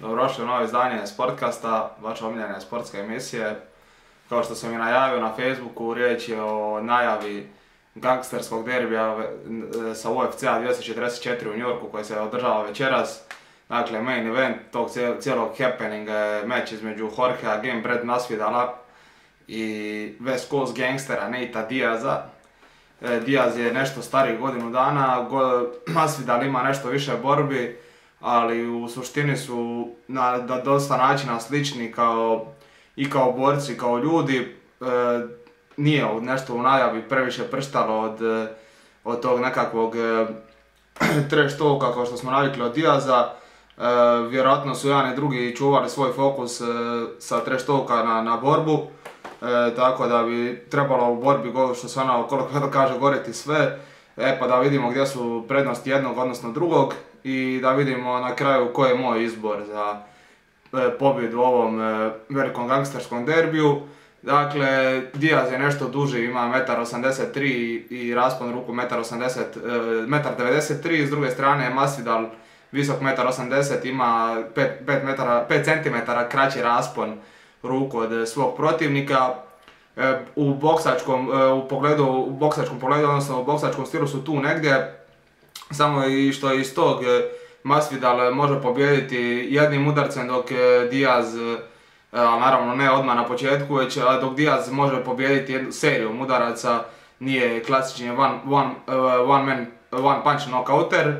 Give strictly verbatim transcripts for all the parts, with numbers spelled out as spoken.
Dobrodošli u novo izdanje Sportkasta, vaše omiljene sportske emisije. Kao što sam i najavio na Facebooku, riječ je o najavi gangsterskog derbija sa U F C-a dvjesto četrdeset četiri u New Yorku koji se održava večeras. Dakle, main event tog cijelog happeninga je meč između Jorgea Gamebred Masvidala i West Coast gangstera Natea Diaza. Diaz je nešto stariji godinu dana, Masvidal ima nešto više borbi, ali u suštini su na, na dosta načina slični kao, i kao borci, kao ljudi. E, nije nešto u najavi previše prštalo od, od tog nekakvog e, trash talka kao što smo navikli od Diaza. E, vjerojatno su jedan i drugi čuvali svoj fokus e, sa trash talka na, na borbu. E, tako da bi trebalo u borbi, što se ono, koliko kaže, goriti sve. E pa da vidimo gdje su prednosti jednog odnosno drugog i da vidimo na kraju koji je moj izbor za e, pobjedu u ovom e, velikom gangsterskom derbiju. Dakle, Diaz je nešto duži, ima jedan osamdeset tri i raspon ruku jedan devedeset tri, s druge strane Masvidal visok jedan osamdeset, ima pet centimetara kraći raspon ruku od svog protivnika. U boksačkom, u pogledu, u boksačkom pogledu, odnosno u boksačkom stilu su tu negdje, samo i što iz tog Masvidal može pobijediti jednim udarcem, dok Diaz, ali naravno ne odmah na početku, već dok Diaz može pobijediti jednu serijom udaraca, nije klasični one, one, one, man, one punch knockouter.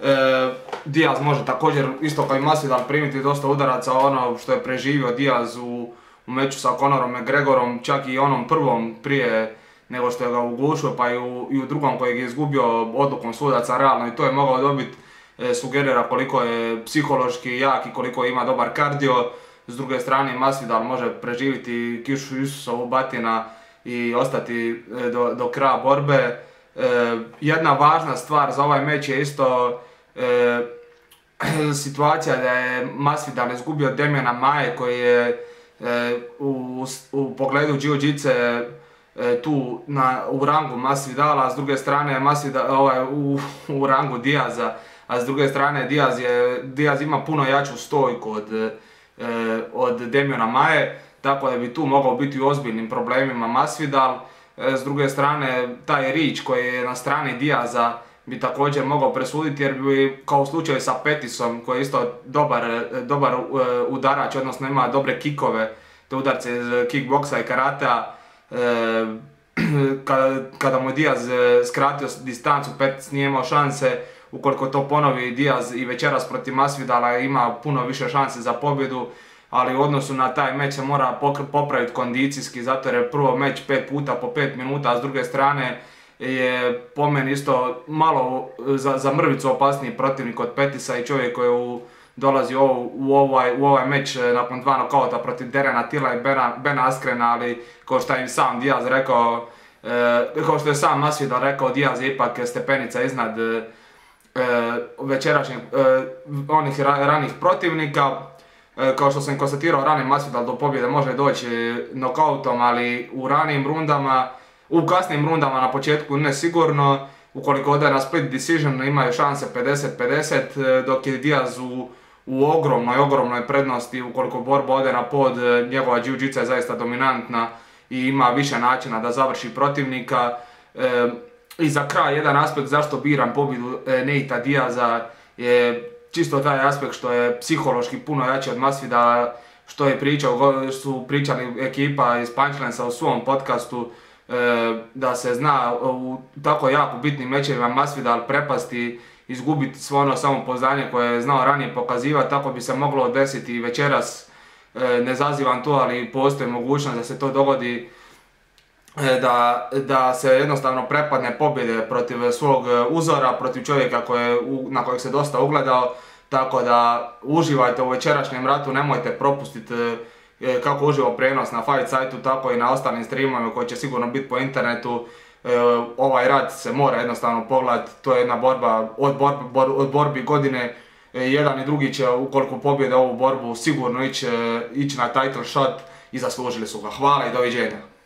Diaz može također, isto kao i Masvidal, primiti dosta udaraca, ono što je preživio Diaz u u meču sa Conorom McGregorom, čak i onom prvom prije nego što je ga ugušio, pa i u, i u drugom kojeg je izgubio odlukom sudaca realno, i to je mogao dobiti, e, sugerira koliko je psihološki jak i koliko ima dobar kardio. S druge strane, Masvidal može preživjeti kišu Isusovu batina i ostati e, do, do kraja borbe. E, jedna važna stvar za ovaj meč je isto e, situacija da je Masvidal izgubio Demiana Maje, koji je E, u, u pogledu jiu-jitsu e, tu na, u rangu Masvidala, a s druge strane Masvidal, ovaj, u, u rangu Diaza, a s druge strane Diaz, je, Diaz ima puno jaču stojku od, e, od Demiana Maje, tako da bi tu mogao biti u ozbiljnim problemima Masvidal. E, s druge strane, taj reach koji je na strani Diaza bi također mogao presuditi, jer bi, kao u slučaju sa Pettisom, koji je isto dobar, dobar udarač, odnosno ima dobre kikove, te udarce iz kickboksa i karatea, kada, kada mu Diaz skratio distancu, Pettis nije imao šanse. Ukoliko to ponovi Diaz i večeras protiv Masvidala, ima puno više šanse za pobjedu, ali u odnosu na taj meč se mora popraviti kondicijski, zato jer je prvo meč pet puta po pet minuta, a s druge strane je po meni isto malo za, za mrvicu opasniji protivnik od Pettisa i čovjek koji u, dolazi u, u, ovaj, u ovaj meč nakon dva nokauta protiv Darrena Tilla i Bena, Bena Askrena, ali kao što je i sam Diaz rekao, e, kao što je sam Masvidal rekao, Diaz je ipak stepenica iznad e, večerašnjih e, onih ra, ranih protivnika. E, kao što sam konstatirao, rani Masvidal do pobjede može doći nokautom, ali u ranim rundama, u kasnim rundama na početku ne sigurno. Ukoliko ode na split decision imaju šanse pedeset pedeset, dok je Diaz u, u ogromnoj, ogromnoj prednosti. Ukoliko borba ode na pod, njegova jiu-jitsu je zaista dominantna i ima više načina da završi protivnika. E, I za kraj, jedan aspekt zašto biram pobjedu e, Natea Diaza je čisto taj aspekt što je psihološki puno jači od Masvidala, što je pričao, su pričali ekipa iz Punchlinesa u svom podcastu, da se zna u tako jako bitnim mečevima Masvidal prepasti, izgubiti svo ono samopouzdanje koje je znao ranije pokazivati. Tako bi se moglo desiti i večeras. Ne zazivam to, ali postoji mogućnost da se to dogodi, da, da se jednostavno prepadne pobjede protiv svog uzora, protiv čovjeka koje, na kojeg se dosta ugledao. Tako da uživajte u večerašnjem ratu, nemojte propustiti kako uživo prijenos na Fight Site-u, tako i na ostalim streamovima koji će sigurno biti po internetu. E, ovaj rat se mora jednostavno pogledati, to je jedna borba od borbi, bor, od borbi godine. E, jedan i drugi će, ukoliko pobjede ovu borbu, sigurno ići, ići na title shot i zaslužili su ga. Hvala i doviđenja.